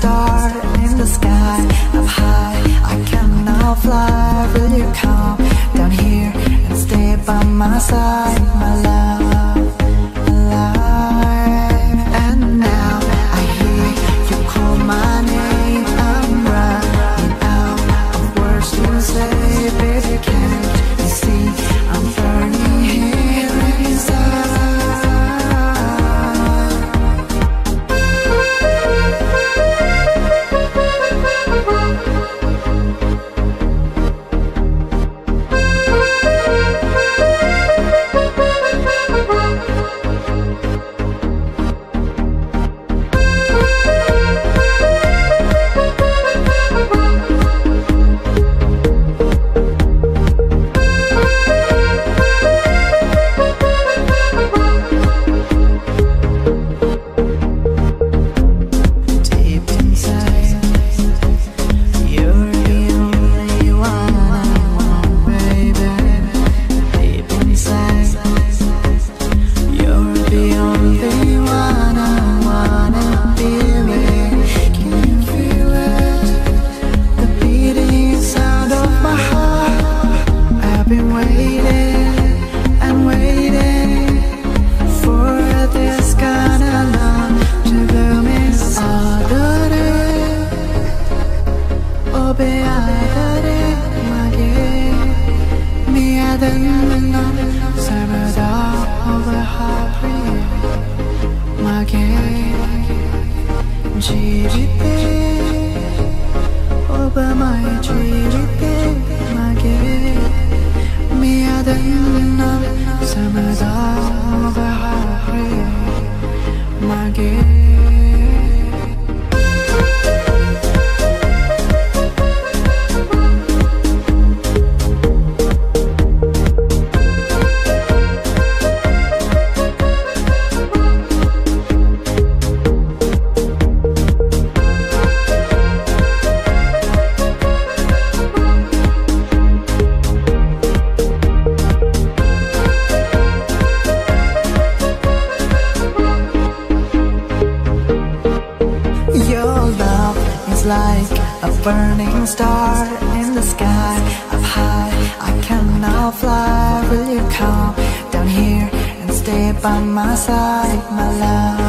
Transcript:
star in the sky. Up high, I cannot fly. Will you come down here and stay by my side, my love, alive? And now I hear you call my name. I'm running out of words to say, baby, can't you see I'm burning here inside? Like a burning star in the sky. Up high, I cannot fly. Will you come down here and stay by my side, my love?